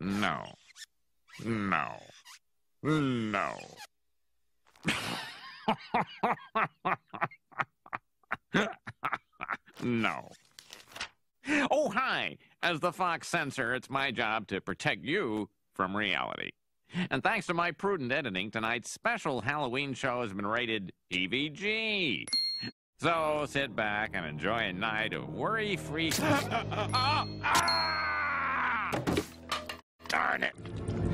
No. No. No. No. Oh, hi. As the Fox censor, it's my job to protect you from reality. And thanks to my prudent editing, tonight's special Halloween show has been rated EVG. So sit back and enjoy a night of worry-free... Darn it.